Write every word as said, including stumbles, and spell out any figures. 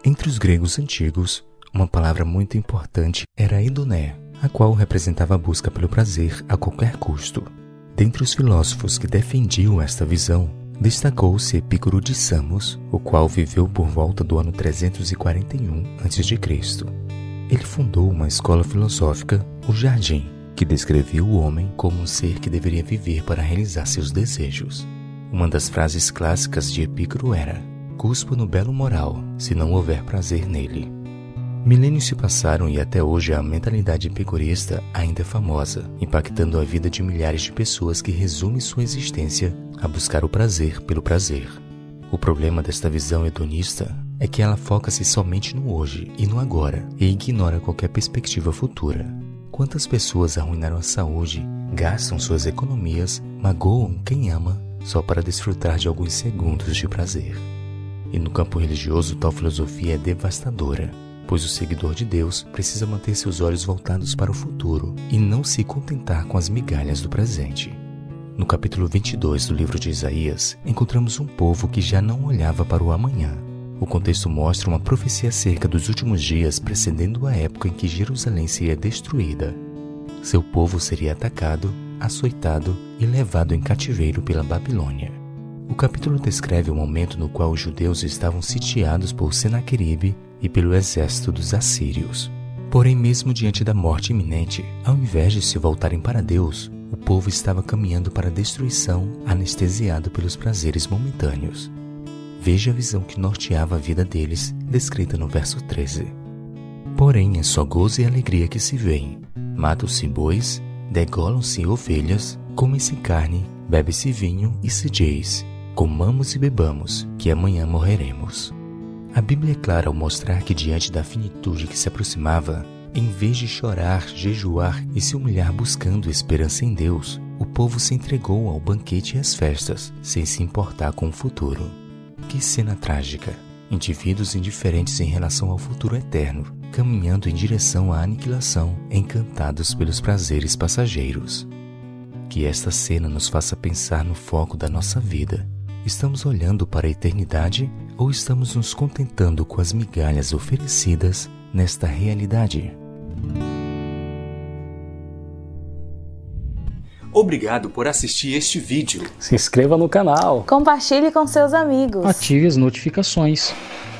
Entre os gregos antigos, uma palavra muito importante era hedoné, a qual representava a busca pelo prazer a qualquer custo. Dentre os filósofos que defendiam esta visão, destacou-se Epícoro de Samos, o qual viveu por volta do ano trezentos e quarenta e um antes de Cristo Ele fundou uma escola filosófica, o Jardim, que descrevia o homem como um ser que deveria viver para realizar seus desejos. Uma das frases clássicas de Epícoro era: "Cuspo no belo moral, se não houver prazer nele." Milênios se passaram e até hoje a mentalidade epicurista ainda é famosa, impactando a vida de milhares de pessoas que resumem sua existência a buscar o prazer pelo prazer. O problema desta visão hedonista é que ela foca-se somente no hoje e no agora e ignora qualquer perspectiva futura. Quantas pessoas arruinaram a saúde, gastam suas economias, magoam quem ama só para desfrutar de alguns segundos de prazer? E no campo religioso, tal filosofia é devastadora, pois o seguidor de Deus precisa manter seus olhos voltados para o futuro e não se contentar com as migalhas do presente. No capítulo vinte e dois do livro de Isaías, encontramos um povo que já não olhava para o amanhã. O contexto mostra uma profecia acerca dos últimos dias precedendo a época em que Jerusalém seria destruída. Seu povo seria atacado, açoitado e levado em cativeiro pela Babilônia. O capítulo descreve o momento no qual os judeus estavam sitiados por Senaqueribe e pelo exército dos assírios. Porém, mesmo diante da morte iminente, ao invés de se voltarem para Deus, o povo estava caminhando para a destruição, anestesiado pelos prazeres momentâneos. Veja a visão que norteava a vida deles, descrita no verso treze. Porém, é só gozo e alegria que se veem. Matam-se bois, degolam-se ovelhas, comem-se carne, bebe-se vinho e se diz: comamos e bebamos, que amanhã morreremos. A Bíblia é clara ao mostrar que diante da finitude que se aproximava, em vez de chorar, jejuar e se humilhar buscando esperança em Deus, o povo se entregou ao banquete e às festas, sem se importar com o futuro. Que cena trágica! Indivíduos indiferentes em relação ao futuro eterno, caminhando em direção à aniquilação, encantados pelos prazeres passageiros. Que esta cena nos faça pensar no foco da nossa vida. Estamos olhando para a eternidade ou estamos nos contentando com as migalhas oferecidas nesta realidade? Obrigado por assistir este vídeo. Se inscreva no canal. Compartilhe com seus amigos. Ative as notificações.